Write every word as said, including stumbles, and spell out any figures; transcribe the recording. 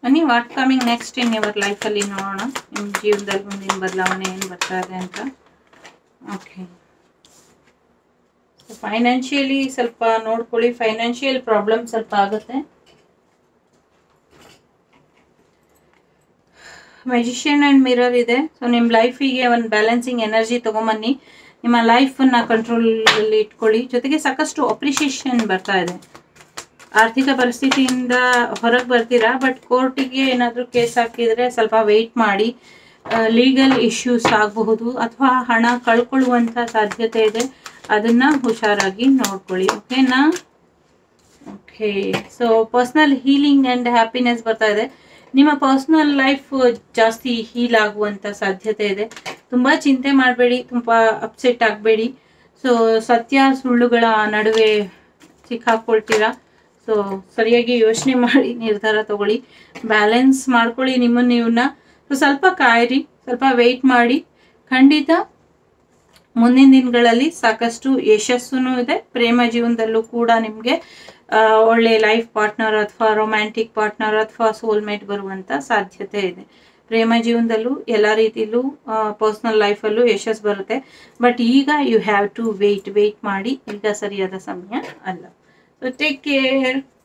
ಬನ್ನಿ what coming next in your ಲೈಫಲ್ಲಿ ನೋಡೋಣ. ನಿಮ್ಮ ಜೀವನದಲ್ಲಿ ಮುಂದಿನ ಬದಲಾವಣೆ ಏನು ಬರ್ತಾ ಇದೆ ಅಂತ. ಓಕೆ, ಫೈನಾನ್ಷಿಯಲಿ ಸ್ವಲ್ಪ ನೋಡ್ಕೊಳ್ಳಿ. ಫೈನಾನ್ಷಿಯಲ್ ಪ್ರಾಬ್ಲಮ್ ಸ್ವಲ್ಪ ಆಗುತ್ತೆ. ಮ್ಯಾಜಿಷಿಯನ್ ಆ್ಯಂಡ್ ಮಿರರ್ ಇದೆ. ಸೊ ನಿಮ್ಮ ಲೈಫಿಗೆ ಒಂದು ಬ್ಯಾಲೆನ್ಸಿಂಗ್ ಎನರ್ಜಿ ತೊಗೊಂಬನ್ನಿ. ನಿಮ್ಮ ಲೈಫನ್ನು ಕಂಟ್ರೋಲಲ್ಲಿ ಇಟ್ಕೊಳ್ಳಿ. ಜೊತೆಗೆ ಸಾಕಷ್ಟು ಅಪ್ರಿಷಿಯೇಷನ್ ಬರ್ತಾ ಇದೆ. ಆರ್ಥಿಕ ಪರಿಸ್ಥಿತಿಯಿಂದ ಹೊರಗೆ ಬರ್ತೀರಾ, ಬಟ್ ಕೋರ್ಟಿಗೆ ಏನಾದರೂ ಕೇಸ್ ಹಾಕಿದರೆ ಸ್ವಲ್ಪ ವೆಯ್ಟ್ ಮಾಡಿ. ಲೀಗಲ್ ಇಶ್ಯೂಸ್ ಆಗಬಹುದು ಅಥವಾ ಹಣ ಕಳ್ಕೊಳ್ಳುವಂಥ ಸಾಧ್ಯತೆ ಇದೆ. ಅದನ್ನು ಹುಷಾರಾಗಿ ನೋಡ್ಕೊಳ್ಳಿ. ಓಕೆನಾ? Okay, so personal healing and happiness ಬರ್ತಾ ಇದೆ. ನಿಮ್ಮ ಪರ್ಸ್ನಲ್ ಲೈಫ್ ಜಾಸ್ತಿ ಹೀಲ್ ಆಗುವಂಥ ಸಾಧ್ಯತೆ ಇದೆ. ತುಂಬ ಚಿಂತೆ ಮಾಡಬೇಡಿ, ತುಂಬ ಅಪ್ಸೆಟ್ ಆಗಬೇಡಿ. ಸೊ ಸತ್ಯ ಸುಳ್ಳುಗಳ ನಡುವೆ ಸಿಕ್ಕಾಕ್ಕೊಳ್ತೀರಾ. ಸೊ ಸರಿಯಾಗಿ ಯೋಚನೆ ಮಾಡಿ ನಿರ್ಧಾರ ತಗೊಳ್ಳಿ. ಬ್ಯಾಲೆನ್ಸ್ ಮಾಡ್ಕೊಳ್ಳಿ ನಿಮ್ಮನ್ನು ನೀವನ್ನ. ಸೊ ಸ್ವಲ್ಪ ಕಾಯಿರಿ, ಸ್ವಲ್ಪ ವೆಯ್ಟ್ ಮಾಡಿ. ಖಂಡಿತ ಮುಂದಿನ ದಿನಗಳಲ್ಲಿ ಸಾಕಷ್ಟು ಯಶಸ್ಸು ಇದೆ. ಪ್ರೇಮ ಜೀವನದಲ್ಲೂ ಕೂಡ ನಿಮಗೆ ಒಳ್ಳೆ ಲೈಫ್ ಪಾರ್ಟ್ನರ್ ಅಥವಾ ರೊಮ್ಯಾಂಟಿಕ್ ಪಾರ್ಟ್ನರ್ ಅಥವಾ ಸೋಲ್ಮೇಟ್ ಬರುವಂಥ ಸಾಧ್ಯತೆ ಇದೆ. ಪ್ರೇಮ ಜೀವನದಲ್ಲೂ ಎಲ್ಲ ರೀತಿಯಲ್ಲೂ ಪರ್ಸ್ನಲ್ ಲೈಫಲ್ಲೂ ಯಶಸ್ಸು ಬರುತ್ತೆ. ಬಟ್ ಈಗ you have to wait wait ಮಾಡಿ. ಈಗ ಸರಿಯಾದ ಸಮಯ ಅಲ್ಲ. So take care.